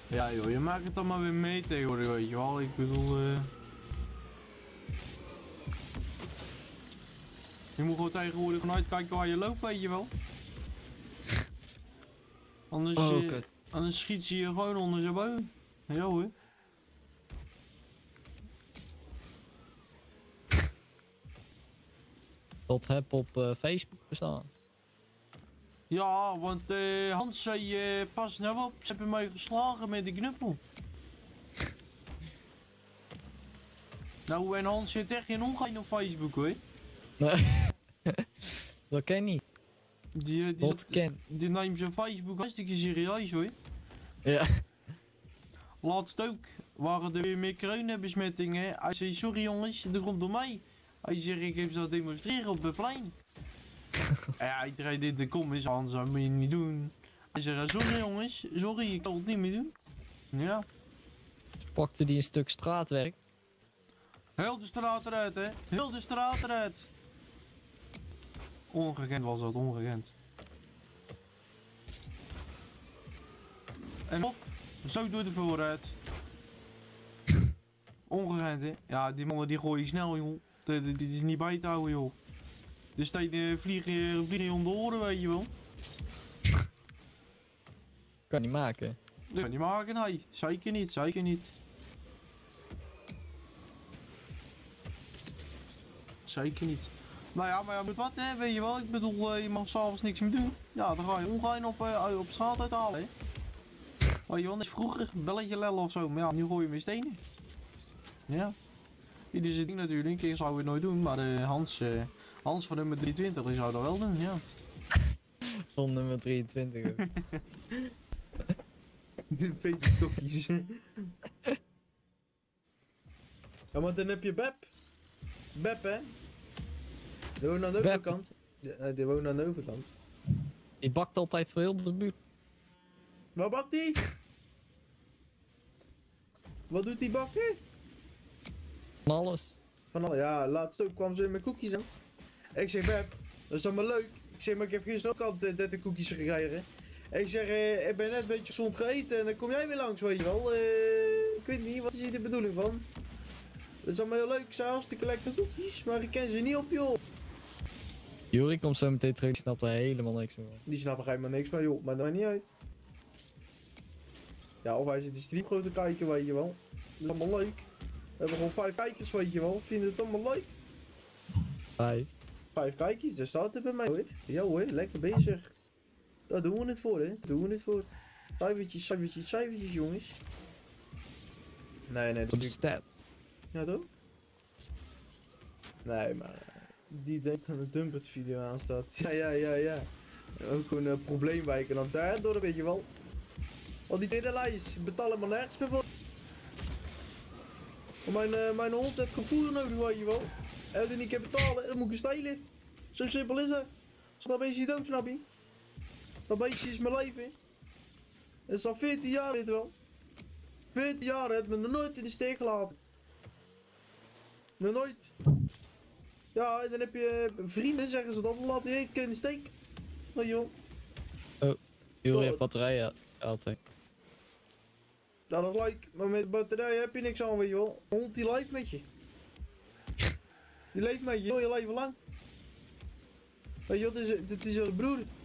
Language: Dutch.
Ja joh, je maakt het dan maar weer mee tegenwoordig, weet je wel. Ik bedoel, je moet gewoon tegenwoordig gewoon uitkijken waar je loopt, weet je wel. Anders, anders schiet ze je gewoon onder zijn boom. Ja hoor. Dat heb op Facebook gestaan. Ja, want Hans zei, pas nou op, ze hebben mij geslagen met de knuppel. Nou, en Hans zit echt geen ongein op Facebook hoor. Nee. Dat ken ik niet. Die neemt zijn Facebook hartstikke serieus hoor. Ja. Laatst ook waren er weer meer coronabesmettingen. Hij zei, sorry jongens, dat komt door mij. Hij zegt, ik heb ze demonstreren op het plein. Ja, iedereen dit de kom is, Hans, dat moet je niet doen. Hij zegt, sorry jongens, sorry, ik kan het niet meer doen. Ja. Toen pakte die een stuk straatwerk. Heel de straat eruit, hè. Heel de straat eruit. Ongekend was dat, ongekend. En op, zo door de vooruit. Ongekend, hè. Ja, die mannen die gooien snel, joh. Dit is niet bij te houden, joh. Dus vliegen je om de oren, weet je wel. Kan niet maken. Dat kan niet maken, nee. Zeker niet, zeker niet. Zeker niet. Nou ja, maar ja, met wat hè, weet je wel. Ik bedoel, je mag s'avonds niks meer doen. Ja, dan ga je ongein op straat uithalen, hè. Weet je wel, net vroeger belletje lellen of zo. Maar ja, nu gooi je weer stenen. Ja. Ieder zijn ding natuurlijk. Ik zou het nooit doen, maar Hans van nummer 23 die zou dat wel doen, ja. Van nummer 23. Dit beetje tokkies. Ja, maar dan heb je Beb. Beb, hè? Die woont aan de overkant. Die woont aan de overkant. Die bakt altijd voor heel de buurt. Wat bakt die? Wat doet die bakken? Van alles. Van al, ja, laatst ook kwam ze met koekjes aan. Ik zeg, Beb, dat is allemaal leuk. Ik zeg, maar ik heb gisteren ook al 30 koekjes gekregen. Ik zeg, ik ben net een beetje gezond gegeten en dan kom jij weer langs, weet je wel. Ik weet niet, wat is hier de bedoeling van? Dat is allemaal heel leuk, ze hartstikke lekkere koekjes, maar ik ken ze niet op, joh. Juri komt zo meteen terug, die snapt er helemaal niks meer van. Die snappen er helemaal niks van, joh, maar dat maakt niet uit. Ja, of hij zit de streamgroot te kijken, weet je wel. Dat is allemaal leuk. We hebben gewoon 5 kijkers, weet je wel. Vinden het allemaal leuk? 5 kijkers, daar staat het bij mij hoor. Ja hoor, lekker bezig. Daar doen we het voor, hè. Doen we het voor. Cijfertjes, cijfertjes, cijfertjes, jongens. Nee, dat Op de is stat. ja, toch? Nee, maar die denkt aan de Dumpert video aanstaat. Ja. Ook gewoon een probleemwijken dan daardoor, weet je wel. Al die hele lijst, ik betaal helemaal nergens meer voor. Mijn hond heeft gevoel nodig, weet je wel. Als ik niet kan betalen, dan moet ik stelen. Zo simpel is het. Als dat beestje dood, snap je? Dat beestje is mijn leven. Het is al 14 jaar, weet je wel. 14 jaar heeft me nog nooit in de steek gelaten. Nog nooit. Ja, en dan heb je vrienden, zeggen ze dat, laat je in de steek. Weet je wel. Oh, Juri heeft batterijen altijd. Nou, dat is leuk, maar met batterijen heb je niks aan, weet je wel. Een hond die leeft met je. Die leeft met je heel je leven lang. Weet je wat, dit is je broer.